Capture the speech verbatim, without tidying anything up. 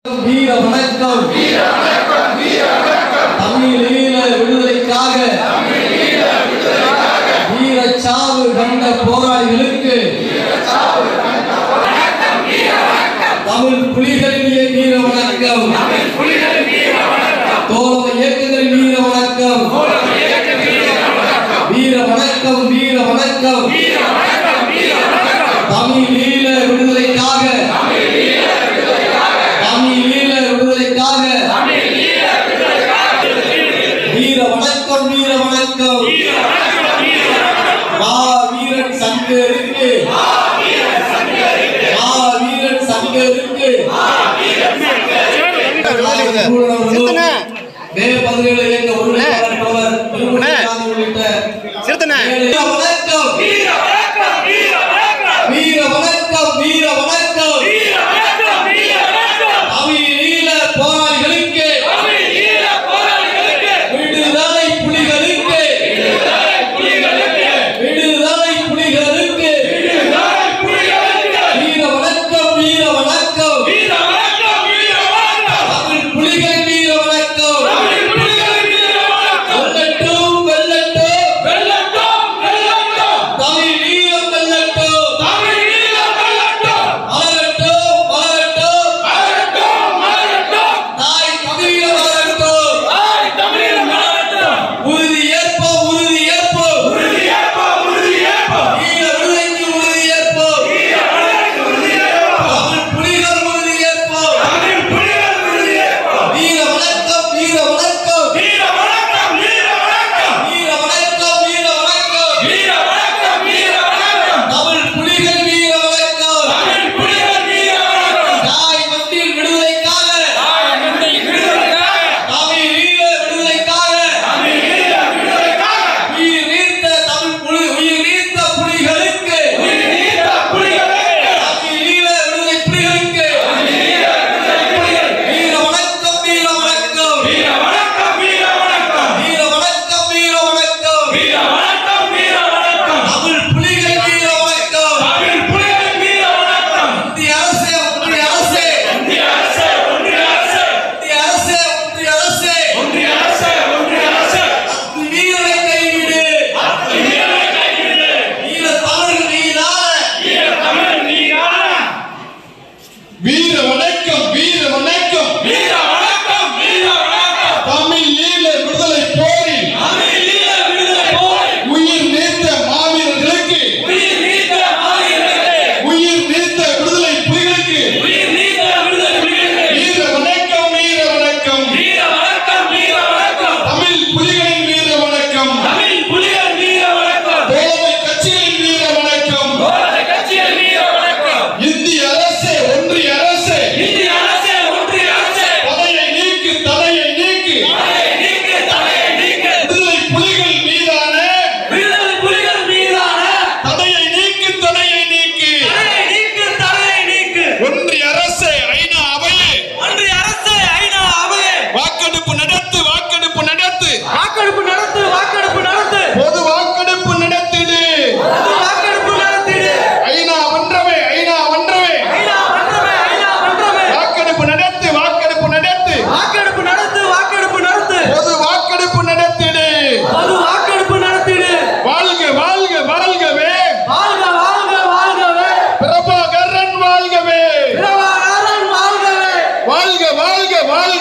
வீர வணக்கம் வீர வணக்கம் வீர வணக்கம் தமிழீழ விடுதலைக்காக தமிழீழ விடுதலைக்காக வீர சாவு கண்ட போராளிகளுக்கு வீர சாவு கண்ட வணக்கம் வீர வணக்கம் தமிழ் புலிகளின் வீர வணக்கம் தமிழ் புலிகளின் வீர வணக்கம் தோழமை இயக்கங்களின் வீர வணக்கம் தோழமை இயக்கங்களின் வீர வணக்கம் வீர வணக்கம் வீர வணக்கம் வீர வணக்கம் தமிழீழ விடுதலைக்காக தமிழீழ விடுதலைக்காக தமிழீழ விடுதலைக்காக தமிழீழ விடுதலைக்காக வீர வணக்கம் வீர வணக்கம் வீர வணக்கம் வீர வணக்கம் மா வீரன் சங்கருக்கு மா வீரன் சங்கருக்கு மா வீரன் சங்கருக்கு மா வீரன் சங்கருக்கு சித்தனே மே பதினேழு இயக்க ஒருங்கிணைப்பாளர் திருமணம் உள்ளிட்ட சித்தனே வீர வணக்கம் வீர வணக்கம் வீர வணக்கம் வீர வணக்கம் வீர வணக்கம் வீர வணக்கம் வீர வணக்கம் தமிழீழ போராளிகளுக்கு தமிழீழ போராளிகளுக்கு விடுதலை புலிகளுக்கு விடுதலை புலிகளுக்கு விடுதலை புலிகளுக்கு விடுதலை புலிகளுக்கு வீர வணக்கம் வீர வணக்கம் வீர வணக்கம் வீர வணக்கம் தமிழ் புலிகள் வீர வணக்கம் தமிழ் புலிகள் வீர வணக்கம் வெல்லட்டும் வெல்லட்டும் வெல்லட்டும் வெல்லட்டும் தமிழீழம் வெல்லட்டும் தமிழீழம் வெல்லட்டும் மலரட்டும் மலரட்டும் மலரட்டும் மலரட்டும் தாய் தமிழீழம் மலரட்டும் தாய் தமிழீழம் மலரட்டும் உறுதி ஏற்போம் உறுதி ஏற்போம் உறுதி ஏற்போம் உறுதி ஏற்போம் வீர விடுதலைக்கு உறுதி ஏற்போம் வீர விடுதலைக்கு உறுதி ஏற்போம் தமிழ் புலிகள் உறுதி ஏற்போம் தமிழ் புலிகள் உறுதி ஏற்போம் வீர வணக்கம் வீர வணக்கம் வீர வணக்கம் வீர வணக்கம் வீர வணக்கம் வீர வணக்கம் வீர வணக்கம் வீர வணக்கம் தமிழ் புலிகள் வீர வணக்கம் தமிழ் புலிகள் வீர வணக்கம் தாய் மண்ணின் விடுதலைக்காக தாய் மண்ணின் விடுதலைக்காக தமிழீழ விடுதலைக்காக தமிழீழ விடுதலைக்காக உயிர் நீத்த தமிழ் புலி உயிர் நீத்த புலிகளுக்கு உயிர் நீத்த புலிகளுக்கு தமிழீழ விடுதலை புலிகளுக்கு தமிழீழ விடுதலை புலிகளுக்கு வீர வணக்கம் வீர வணக்கம் வீர வணக்கம் வீர வணக்கம் வீர வணக்கம் வீர வணக்கம் வீர வணக்கம் வீர வணக்கம் தமிழ் புலிகள் வீர வணக்கம் தமிழ் புலிகள் வீர வணக்கம் இந்திய அரசே ஒன்றிய அரசே ஒன்றிய அரசே ஒன்றிய அரசே இந்திய அரசே ஒன்றிய அரசே ஒன்றிய அரசே ஒன்றிய அரசே அத்து வீரரை கைவிடு அத்து வீரரை கைவிடு வீர தமிழ் நீதான வீர தமிழ் நீதான வீர வணக்கம் வீர வணக்கம் வீர வணக்கம் வீர வணக்கம் தமிழீழ விடுதலை போரில் தமிழீழ விடுதலை போரில் உயிர் நீத்த மாவீரர்களுக்கு உயிர் நீத்த மாவீரர்களுக்கு உயிர் நீத்த விடுதலை புலிகளுக்கு உயிர் நீத்த விடுதலை புலிகளுக்கு வீர வணக்கம் வீர வணக்கம் வீர வணக்கம் வீர வணக்கம் தமிழ் புலிகளின் வீர வணக்கம் தமிழ் புலிகள் வீர வணக்கம் தோழமை கட்சிகளின் வீர வணக்கம் தோழமை கட்சிகள் வீர வணக்கம் இந்திய அரசே ஒன்றிய அரசே இந்திய அரசே ஒன்றிய அரசே தடையை நீக்கு தடையை நீக்கு தடையை நீக்கு தடையை நீக்கு விடுதலை புலிகள் மீதான விடுதலை புலிகள் மீதான தடையை நீக்கு தடையை நீக்கு தடையை நீக்கு தடையை நீக்கு ஒன்றிய அரசே ஐநா அவையே ஒன்றிய அரசே ஐநா அவையே வாக்கெடுப்பு நடத்து வாக்கெடுப்பு நடத்து வாக்கெடுப்பு நடத்து வாக்கெடுப்பு நடத்து பொது வாக்கெடுப்பு நடத்திடு பொது வாக்கெடுப்பு நடத்திடு ஐநா ஒன்றவே ஐநா ஒன்றவே ஐநா மன்றமே ஐநா மன்றமே வாக்கெடுப்பு நடத்து வாக்கெடுப்பு நடத்து வாக்கெடுப்பு நடத்து வாக்கெடுப்பு நடத்து பொது வாக்கெடுப்பு நடத்திடு பொது வாக்கெடுப்பு நடத்திடு வாழ்க வாழ்க வாழ்கவே வாழ்க வாழ்க வாழ்கவே பிரபாகரன் வாழ்கவே பிரபாகரன் வாழ்கவே வாழ்க வாழ்க வாழ்க